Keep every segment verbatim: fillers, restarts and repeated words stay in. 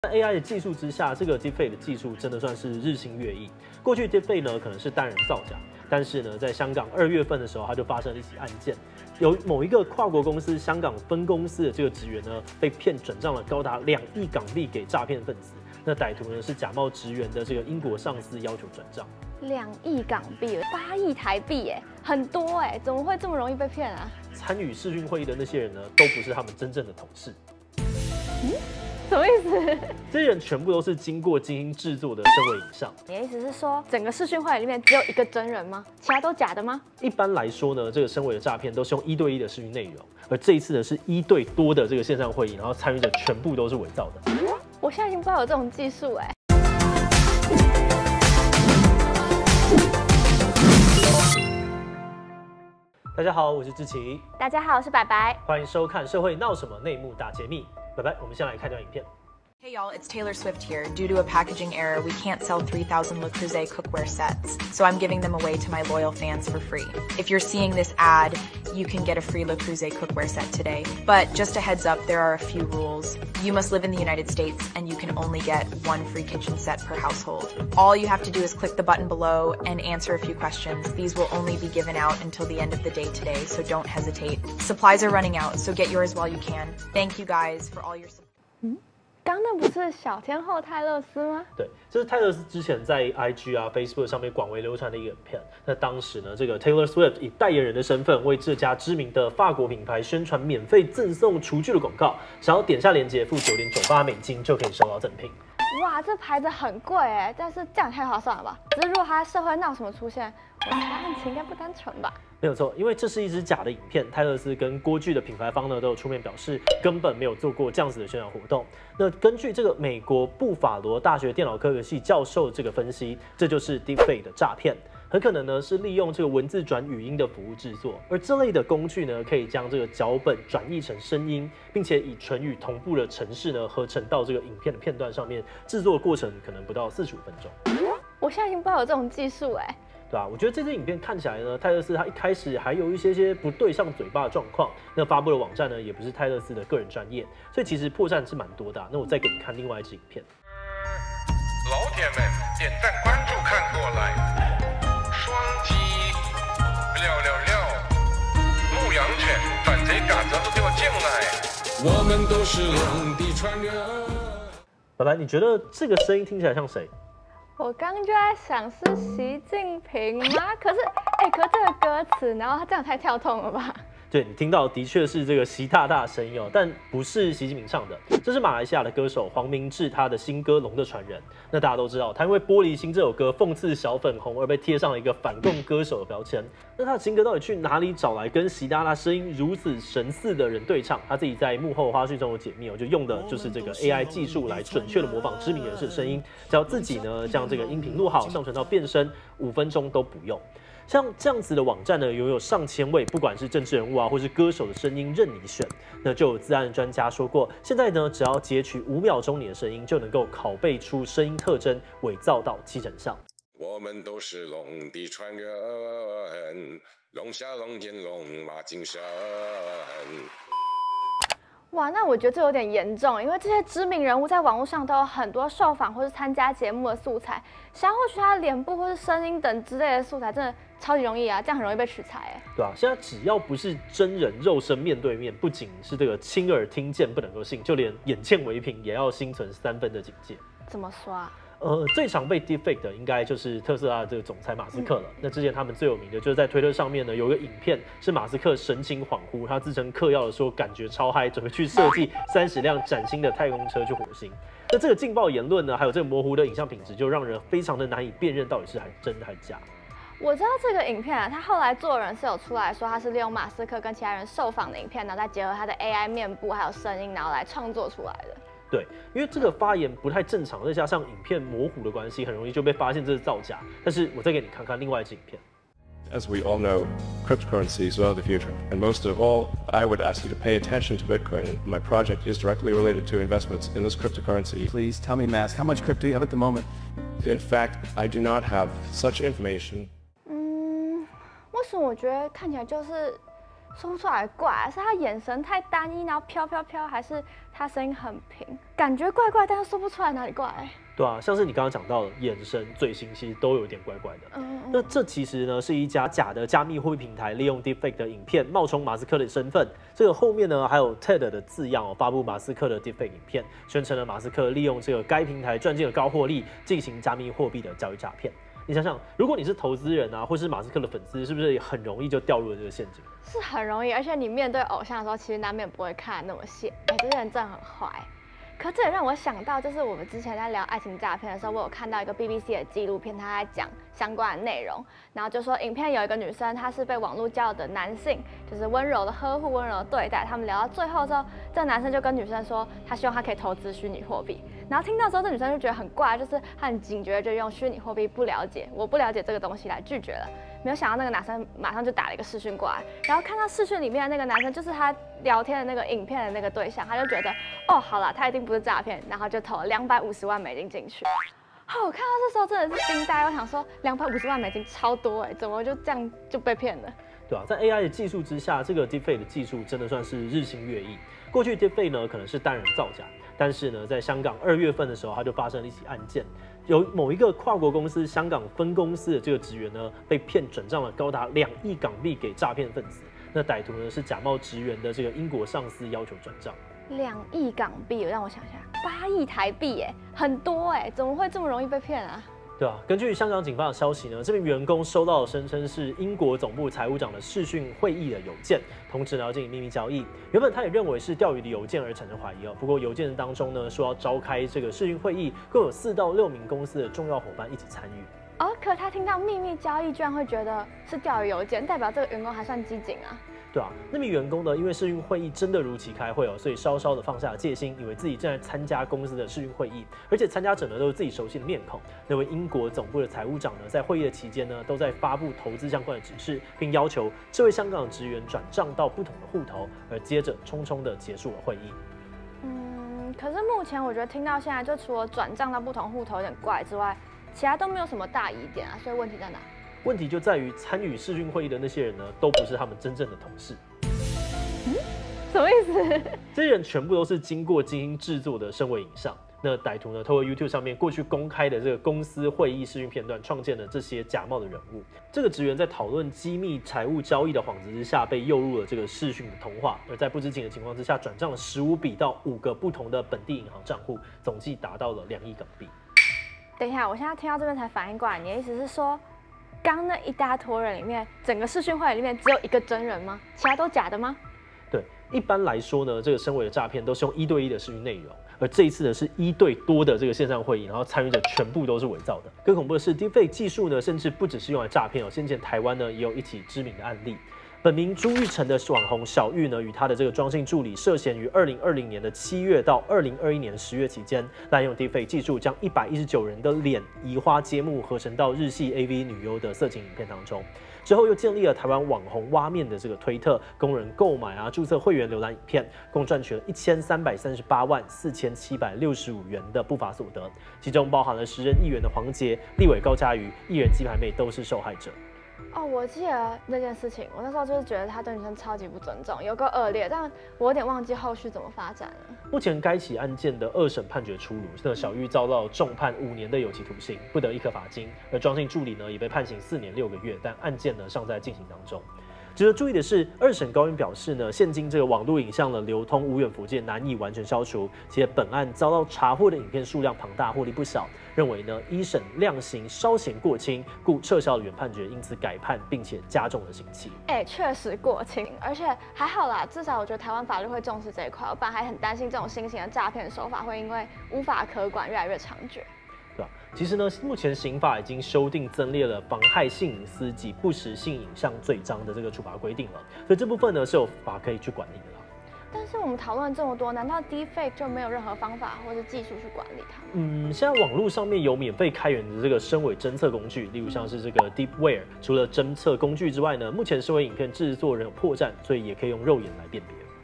在 A I 的技术之下，这个 Deepfake 的技术真的算是日新月异。过去 Deepfake 呢可能是单人造假，但是呢，在香港二月份的时候，它就发生了一起案件，有某一个跨国公司香港分公司的这个职员呢，被骗转账了高达两亿港币给诈骗分子。那歹徒呢是假冒职员的这个英国上司要求转账。 两亿港币，八亿台币，哎，很多哎，怎么会这么容易被骗啊？ 参与视讯会议的那些人呢，都不是他们真正的同事。 嗯，什么意思？ 这些人全部都是经过精心制作的声伪影像。 你的意思是说，整个视讯会里面只有一个真人吗？其他都假的吗？ 一般来说呢，这个声伪的诈骗都是用一对一的视讯内容，而这一次呢是一对多的这个线上会议，然后参与者全部都是伪造的。 我现在已经不知道有这种技术哎。 大家好，我是志奇。 大家好，我是白白。 欢迎收看《社会闹什么内幕大揭秘》。拜拜，我们先来看段影片。 Hey y'all, it's Taylor Swift here. Due to a packaging error, we can't sell three thousand Le Creuset cookware sets, so I'm giving them away to my loyal fans for free. If you're seeing this ad, you can get a free Le Creuset cookware set today. But just a heads up, there are a few rules. You must live in the United States, and you can only get one free kitchen set per household. All you have to do is click the button below and answer a few questions. These will only be given out until the end of the day today, so don't hesitate. Supplies are running out, so get yours while you can. Thank you guys for all your support. 刚那不是小天后泰勒斯吗？ 对，这是泰勒斯之前在 I G 啊、Facebook 上面广为流传的一个影片。那当时呢，这个 Taylor Swift 以代言人的身份为这家知名的法国品牌宣传免费赠送厨具的广告，想要点下链接付九点九八美金就可以收到赠品。 哇，这牌子很贵哎，但是这样也太划算了吧？只是如果他在社会闹什么出现，我猜案情应该不单纯吧？ 没有错，因为这是一支假的影片，泰勒斯跟锅具的品牌方呢都有出面表示，根本没有做过这样子的宣传活动。那根据这个美国布法罗大学电脑科学系教授这个分析，这就是 Deepfake 的诈骗。很可能呢是利用这个文字转语音的服务制作，而这类的工具呢，可以将这个脚本转译成声音，并且以唇语同步的程式呢合成到这个影片的片段上面，制作过程可能不到四十五分钟。 我现在已经不知道有这种技术哎。 对吧？我觉得这支影片看起来呢，泰勒斯他一开始还有一些些不对上嘴巴的状况。那发布的网站呢，也不是泰勒斯的个人专业，所以其实破绽是蛮多的啊。那我再给你看另外一支影片。 老铁们，点赞关注看过来，双击六六六，牧羊犬、反贼嘎子都给我进来！我们都是龙的传人。 拜拜，你觉得这个声音听起来像谁？ 我刚就在想是习近平吗？可是，哎、欸，可是这个歌词，然后他这样太跳痛了吧？ 对，你听到的确是这个习大大的声音哦，但不是习近平唱的，这是马来西亚的歌手黄明志他的新歌《龙的传人》。那大家都知道，他因为《玻璃心》这首歌讽刺小粉红而被贴上了一个反共歌手的标签。那他的新歌到底去哪里找来跟习大大声音如此神似的人对唱？他自己在幕后花絮中有解密哦，就用的就是这个 A I 技术来准确的模仿知名人士的声音，只要自己呢将这个音频录好，上传到变声，五分钟都不用。像这样子的网站呢，拥有上千位，不管是政治人物啊，或是歌手的声音任你选。那就有资安专家说过，现在呢，只要截取五秒钟你的声音，就能够拷贝出声音特征，伪造到七成像。 我们都是龙的传人，龙下龙见龙马精神。 哇，那我觉得这有点严重，因为这些知名人物在网络上都有很多受访或是参加节目的素材，想要获取他的脸部或是声音等之类的素材，真的超级容易啊，这样很容易被取材哎。 对啊，现在只要不是真人肉身面对面，不仅是这个亲耳听见不能够信，就连眼见为凭也要心存三分的警戒。 怎么说啊？ 呃，最常被 deepfake 的应该就是特斯拉的这个总裁马斯克了。嗯、那之前他们最有名的就是在推特上面呢，有一个影片是马斯克神情恍惚，他自称嗑药的时候感觉超嗨，准备去设计三十辆崭新的太空车去火星。那这个劲爆言论呢，还有这个模糊的影像品质，就让人非常的难以辨认到底是还真还假。 我知道这个影片啊，他后来做人是有出来说，他是利用马斯克跟其他人受访的影片，然后再结合他的 A I 面部还有声音，然后来创作出来的。 对，因为这个发言不太正常，再加上影片模糊的关系，很容易就被发现这是造假。但是我再给你看看另外一支影片。 As we all know, cryptocurrencies are the future, and most of all, I would ask you to pay attention to Bitcoin. My project is directly related to investments in this cryptocurrency. Please tell me, Mask, how much crypto you have at the moment? In fact, I do not have such information. 嗯，为什么我觉得看起来就是说不出来怪，是他眼神太单一，然后飘飘飘，还是他声音很平，感觉怪怪，但是说不出来哪里怪。 对啊，像是你刚刚讲到的眼神、嘴型，其实都有点怪怪的。嗯，那这其实呢是一家假的加密货币平台，利用 Deepfake 的影片冒充马斯克的身份，这个后面呢还有 T E D 的字样哦，发布马斯克的 Deepfake 影片，宣称了马斯克利用这个该平台赚进了高获利，进行加密货币的交易诈骗。你想想，如果你是投资人啊，或是马斯克的粉丝，是不是也很容易就掉入了这个陷阱？ 是很容易，而且你面对偶像的时候，其实难免不会看得那么细。哎、欸，这些人真的很坏。可这也让我想到，就是我们之前在聊爱情诈骗的时候，我有看到一个 B B C 的纪录片，他在讲相关的内容，然后就说影片有一个女生，她是被网络交友的男性，就是温柔的呵护、温柔的对待。他们聊到最后之后，这个男生就跟女生说，他希望她可以投资虚拟货币。然后听到之后，这女生就觉得很怪，就是她很警觉，就用虚拟货币不了解，我不了解这个东西来拒绝了。没有想到那个男生马上就打了一个视讯过来，然后看到视讯里面的那个男生就是他聊天的那个影片的那个对象，他就觉得哦，好了，他一定不是诈骗，然后就投了两百五十万美金进去。哦，我看到这时候真的是惊呆，我想说两百五十万美金超多哎，怎么就这样就被骗了？ 对啊，在 A I 的技术之下，这个 Deepfake 的技术真的算是日新月异。过去 Deepfake 呢可能是单人造假，但是呢，在香港二月份的时候，它就发生了一起案件。有某一个跨国公司香港分公司的这个职员呢，被骗转账了高达两亿港币给诈骗分子。那歹徒呢是假冒职员的这个英国上司要求转账。 两亿港币，让我想想，八亿台币，哎，很多哎，怎么会这么容易被骗啊？ 对啊，根据香港警方的消息呢，这名员工收到了声称是英国总部财务长的视讯会议的邮件，同时呢要进行秘密交易。原本他也认为是钓鱼的邮件而产生怀疑哦，不过邮件当中呢说要召开这个视讯会议，共有四到六名公司的重要伙伴一起参与。 哦，可他听到秘密交易，居然会觉得是钓鱼邮件，代表这个员工还算机警啊。 对啊，那名员工呢，因为视讯会议真的如期开会哦，所以稍稍的放下了戒心，以为自己正在参加公司的视讯会议，而且参加者呢都是自己熟悉的面孔。那位英国总部的财务长呢，在会议的期间呢，都在发布投资相关的指示，并要求这位香港的职员转账到不同的户头，而接着匆匆的结束了会议。 嗯，可是目前我觉得听到现在，就除了转账到不同户头有点怪之外，其他都没有什么大疑点啊，所以问题在哪？ 问题就在于参与视讯会议的那些人呢，都不是他们真正的同事。 嗯，什么意思？ 这些人全部都是经过精心制作的深伪影像。那歹徒呢，透过 YouTube 上面过去公开的这个公司会议视讯片段，创建了这些假冒的人物。这个职员在讨论机密财务交易的幌子之下，被诱入了这个视讯的通话，而在不知情的情况之下，转账了十五笔到五个不同的本地银行账户，总计达到了两亿港币。 等一下，我现在听到这边才反应过来，你的意思是说，刚那一大坨人里面，整个视讯会里面只有一个真人吗？其他都假的吗？ 对，一般来说呢，这个深伪的诈骗都是用一对一的视讯内容，而这一次呢是一对多的这个线上会议，然后参与者全部都是伪造的。更恐怖的是 ，Deepfake 技术呢，甚至不只是用来诈骗哦，先前台湾呢也有一起知名的案例。本名朱玉成的网红小玉呢，与他的这个庄姓助理涉嫌于二零二零年的七月到二零二一年十月期间，滥用 Deepfake 技术，将一百一十九人的脸移花接木合成到日系 A V 女优的色情影片当中。之后又建立了台湾网红挖面的这个推特，供人购买啊、注册会员浏览影片，共赚取了一千三百三十八万四千七百六十五元的不法所得，其中包含了时任议员的黄捷、立委高嘉瑜、艺人鸡排妹都是受害者。 哦，我记得那件事情，我那时候就是觉得他对女生超级不尊重，有够恶劣，但我有点忘记后续怎么发展了。 目前该起案件的二审判决出炉，那小玉遭到重判五年的有期徒刑，不得一颗罚金，而庄姓助理呢也被判刑四年六个月，但案件呢尚在进行当中。值得注意的是，二审高院表示呢，现今这个网络影像的流通无远弗届，难以完全消除，且本案遭到查获的影片数量庞大，获利不小。认为呢，一审量刑稍嫌过轻，故撤销了原判决，因此改判，并且加重了刑期。 哎、欸，确实过轻，而且还好啦，至少我觉得台湾法律会重视这一块。我本来还很担心这种新型的诈骗手法会因为无法可管越来越猖獗。 对吧？其实呢，目前刑法已经修订增列了妨害性隐私及不实性影像罪章的这个处罚规定了，所以这部分呢是有法可以去管理的啦。 但是我们讨论这么多，难道 Deepfake 就没有任何方法或者技术去管理它吗？ 嗯，现在网络上面有免费开源的这个深伪侦测工具，例如像是这个 Deepware。除了侦测工具之外呢，目前深伪影片制作人有破绽，所以也可以用肉眼来辨别。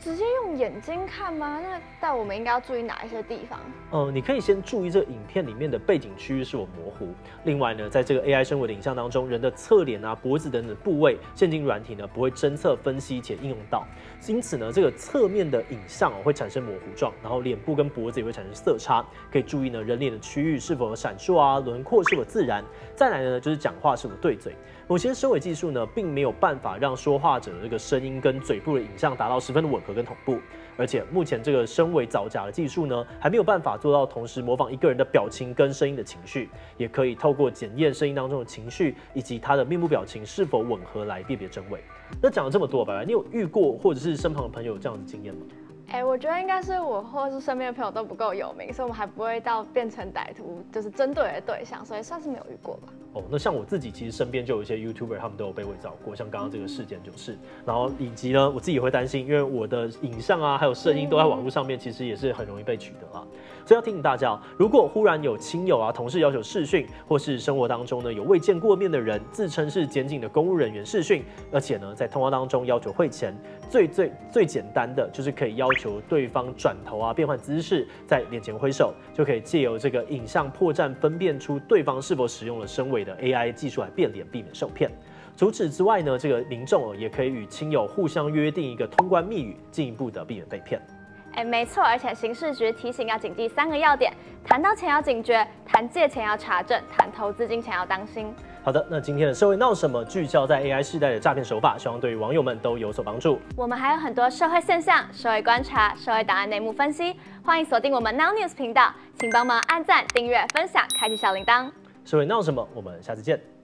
直接用眼睛看吗？那但我们应该要注意哪一些地方？ 呃，你可以先注意这个影片里面的背景区域是否模糊。另外呢，在这个 A I 生物的影像当中，人的侧脸啊、脖子等等部位，现今软体呢不会侦测、分析且应用到。因此呢，这个侧面的影像哦会产生模糊状，然后脸部跟脖子也会产生色差。可以注意呢，人脸的区域是否有闪烁啊，轮廓是否自然。再来呢，就是讲话是否对嘴。某些声伪技术呢，并没有办法让说话者的这个声音跟嘴部的影像达到十分的吻合跟同步，而且目前这个声伪造假的技术呢，还没有办法做到同时模仿一个人的表情跟声音的情绪，也可以透过检验声音当中的情绪以及他的面部表情是否吻合来辨别真伪。那讲了这么多，白白，你有遇过或者是身旁的朋友有这样的经验吗？ 哎、欸，我觉得应该是我或是身边的朋友都不够有名，所以我们还不会到变成歹徒就是针对的对象，所以算是没有遇过吧。 哦，那像我自己其实身边就有一些 YouTuber， 他们都有被伪造过，像刚刚这个事件就是。然后以及呢，我自己也会担心，因为我的影像啊还有声音都在网络上面，其实也是很容易被取得啊。所以要提醒大家，如果忽然有亲友啊、同事要求视讯，或是生活当中呢有未见过面的人自称是检警的公务人员视讯，而且呢在通话当中要求汇钱，最最最简单的就是可以要求对方转头啊，变换姿势，在脸前挥手，就可以借由这个影像破绽分辨出对方是否使用了声伪的 A I 技术来变脸，避免受骗。除此之外呢，这个民众也可以与亲友互相约定一个通关密语，进一步的避免被骗。 哎，没错，而且刑事局提醒要谨记三个要点：谈到钱要警觉，谈借钱要查证，谈投资金钱要当心。 好的，那今天的社会闹什么聚焦在 A I 世代的诈骗手法，希望对于网友们都有所帮助。 我们还有很多社会现象、社会观察、社会档案内幕分析，欢迎锁定我们 Now News 频道，请帮忙按赞、订阅、分享、开启小铃铛。 社会闹什么？我们下次见。